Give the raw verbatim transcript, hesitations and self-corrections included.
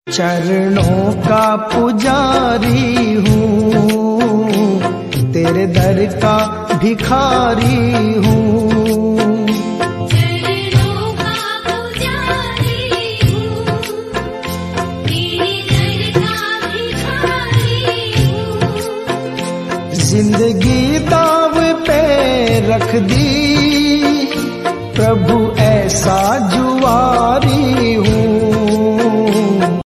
चरणों का पुजारी हूँ, तेरे दर का भिखारी हूँ। चरणों का पुजारी हूँ, तेरे दर का भिखारी हूँ। जिंदगी दाव पे रख दी